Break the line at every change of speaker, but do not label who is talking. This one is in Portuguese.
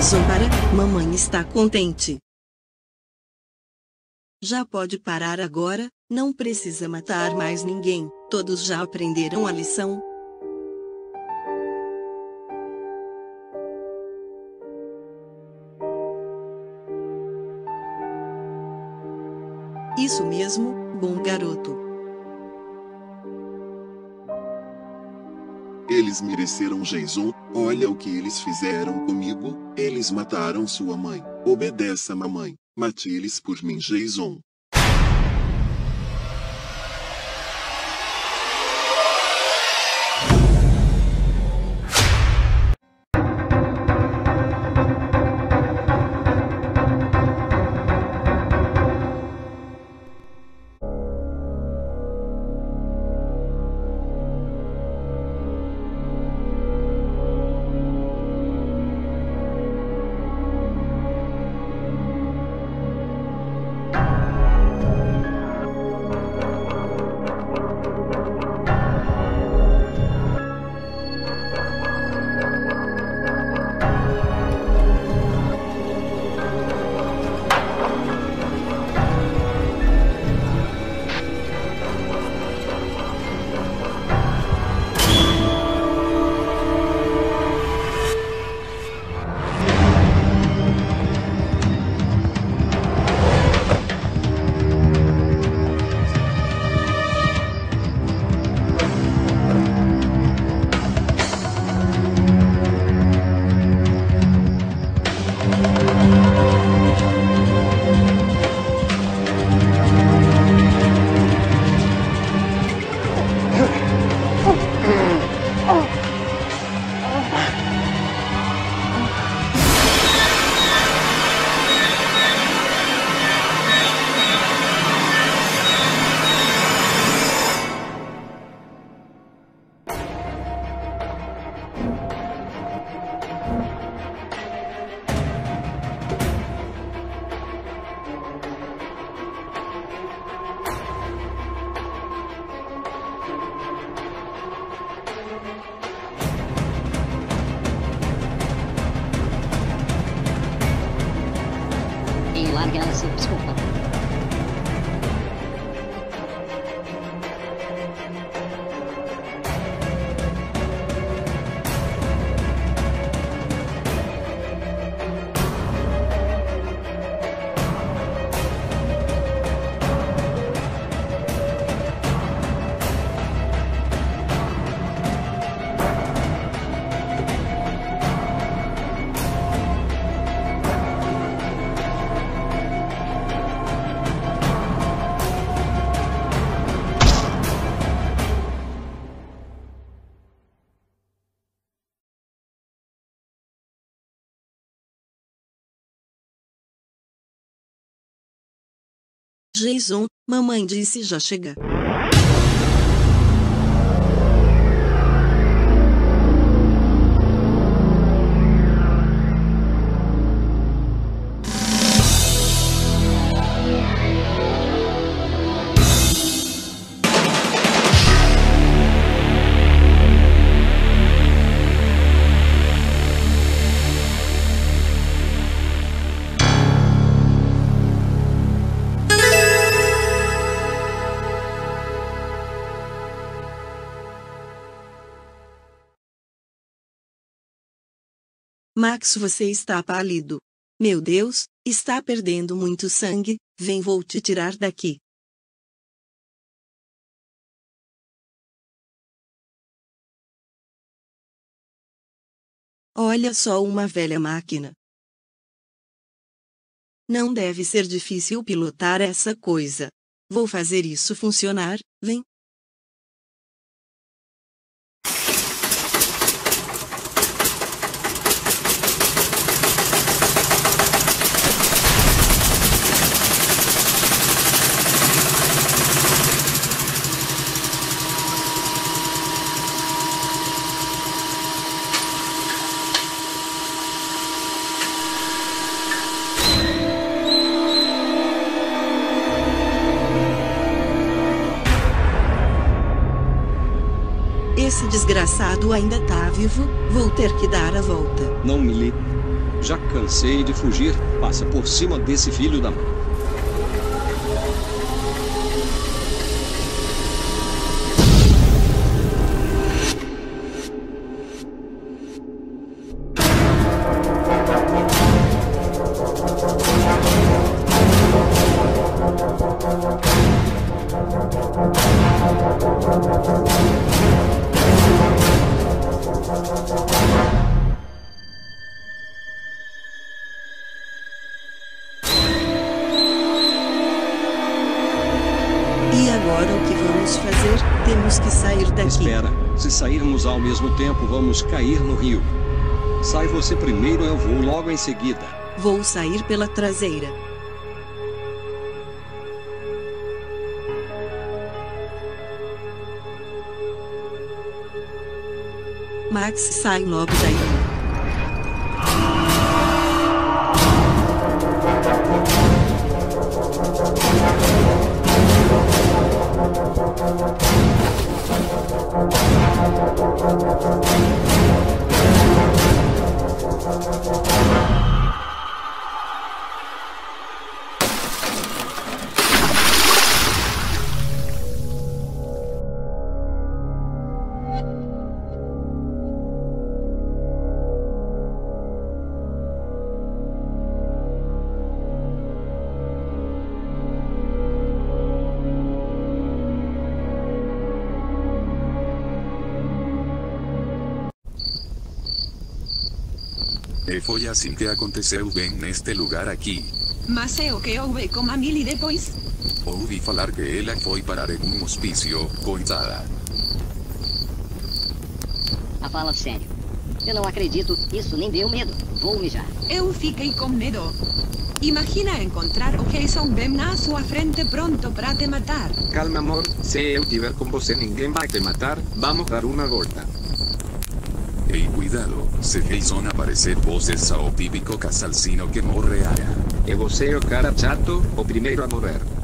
Jason, para, mamãe está contente. Já pode parar agora, não precisa matar mais ninguém, todos já aprenderam a lição. Isso mesmo, bom garoto.
Eles mereceram, Jason. Olha o que eles fizeram comigo. Eles mataram sua mãe. Obedeça, mamãe. Mate eles por mim, Jason.
Larga ela, sim, desculpa.
Jason, mamãe disse já chega. Max, você está pálido. Meu Deus, está perdendo muito sangue. Vem, vou te tirar daqui. Olha só, uma velha máquina. Não deve ser difícil pilotar essa coisa. Vou fazer isso funcionar, vem. Esse desgraçado ainda tá vivo, vou ter que dar a volta.
Não, Millie.
Já cansei de fugir, passa por cima desse filho da mãe.
E agora o que vamos fazer? Temos que sair daqui.
Espera, se sairmos ao mesmo tempo vamos cair no rio. Sai você primeiro, eu vou logo em seguida.
Vou sair pela traseira. Max, sai logo daí.
E foi assim que aconteceu bem neste lugar aqui.
Mas é o que houve com a Millie depois?
Ouvi falar que ela foi parar em um hospício, coitada.
Fala sério. Eu não acredito, isso nem deu medo. Vou mijar.
Eu fiquei com medo. Imagina encontrar o Jason bem na sua frente pronto para te matar.
Calma, amor. Se eu tiver com você, ninguém vai te matar. Vamos dar uma volta.
Ei, cuidado, se Jason aparecer, você é o típico casalcino que morre ara.
E você é o cara chato, o primeiro a morrer.